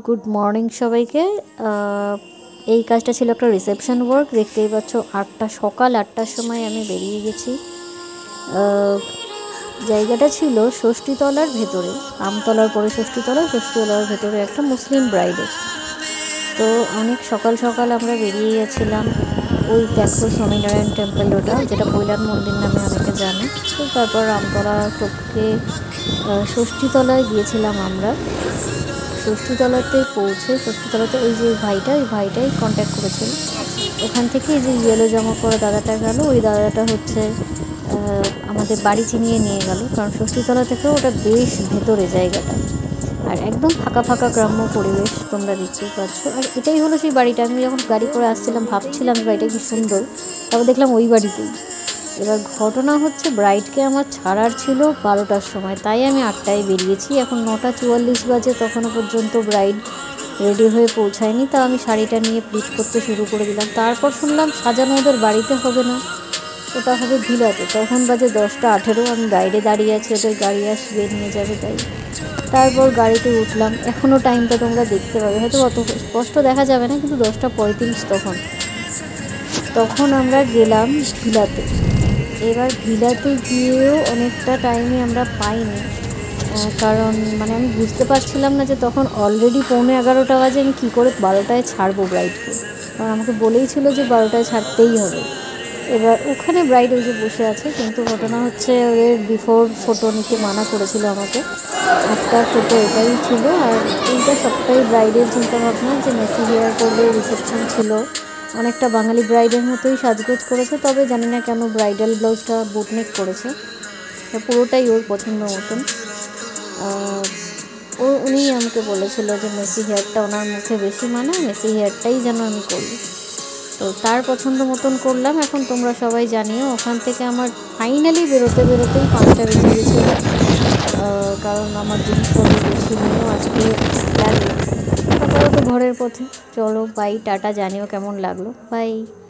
Good morning সবাইকে। এই কাজটা ছিল একটা রিসেপশন ওয়ার্ক। দেখতেই পাচ্ছ সকাল 8টার সময় আমি বেরিয়ে গেছি। জায়গাটা ছিল ষষ্ঠীতলার ভেতরে, আমতলার পরে ষষ্ঠীতলার ভেতরে একটা মুসলিম ব্রাইডের। তো অনেক সকাল সকাল আমরা বেরিয়ে গেছিলাম। ওই দেখো স্বামীনারায়ণ টেম্পল, ওটা যেটা কৈলান মন্দির নামে অনেকে জানে। তো তারপর আমতলা টপকে ষষ্ঠীতলায় গিয়েছিলাম আমরা। ষষ্ঠীতলাতে পৌঁছে, ষষ্ঠীতলাতে ওই যে ভাইটাই কন্ট্যাক্ট করেছিল। ওখান থেকে এই যে ইয়েলো জামা পরা দাদাটা গেল, ওই দাদাটা হচ্ছে আমাদের বাড়ি চিনিয়ে নিয়ে গেল। কারণ ষষ্ঠীতলা থেকে ওটা বেশ ভেতরে জায়গাটা, আর একদম ফাঁকা ফাঁকা গ্রাম্য পরিবেশ তোমরা দেখতেই পাচ্ছ। আর এটাই হলো সেই বাড়িটা। আমি যখন গাড়ি করে আসছিলাম ভাবছিলাম বাড়িটা কি সুন্দর, তারপর দেখলাম ওই বাড়িতেই। এবার ঘটনা হচ্ছে, ব্রাইডকে আমার ছাড়ার ছিল 12টার সময়, তাই আমি 8টায় বেরিয়েছি। এখন 9:44 বাজে, তখনও পর্যন্ত ব্রাইড রেডি হয়ে পৌঁছায়নি। তা আমি শাড়িটা নিয়ে প্লিট করতে শুরু করে দিলাম। তারপর শুনলাম সাজানো ওদের বাড়িতে হবে না, ওটা হবে ভিলাতে। তখন বাজে 10:18। আমি বাইরে দাঁড়িয়ে আছি, ওদের গাড়ি আসবে নিয়ে যাবে তাই। তারপর গাড়িতে উঠলাম। এখনও টাইমটা তোমরা দেখতে পাবে, হয়তো অত স্পষ্ট দেখা যাবে না, কিন্তু 10:35 তখন আমরা গেলাম ভিলাতে। এবার ভিলাতে গিয়েও অনেকটা টাইমে আমরা পাইনি, কারণ আমি বুঝতে পারছিলাম না যে তখন অলরেডি 11:15 বাজে। আমি কী করে 12টায় ছাড়বো ব্রাইডকে, কারণ আমাকে বলেই ছিল যে 12টায় ছাড়তেই হবে। এবার ওখানে ব্রাইড ওই যে বসে আছে, কিন্তু ঘটনা হচ্ছে ওদের বিফোর ফটো নিতে মানা করেছিল আমাকে, আফটার ফটো এটাই ছিল। আর এইটা সবটাই ব্রাইডের চিন্তাভাবনা যে মেসি হেয়ার করলে রিসেপশন ছিল। অনেকটা বাঙালি ব্রাইডের মতোই সাজগোজ করেছে, তবে জানি না কেন ব্রাইডাল ব্লাউজটা বুটনেক করেছে। পুরোটাই ওর পছন্দ মতন। উনি আমাকে বলেছিল যে মেসি হেয়ারটা ওনার মুখে বেশি মানায়, মেসি হেয়ারটাই যেন আমি করি। তো তার পছন্দ মতন করলাম। এখন তোমরা সবাই জানিও, ওখান থেকে আমার ফাইনালি বেরোতেই 5টা বেজে গেছিল, কারণ আমার জিনিসপত্র গুছিয়ে নিয়েও আজকে লাগে। আপাতত ঘরের পথে। চলো বাই, টাটা। জানিও কেমন লাগলো। বাই।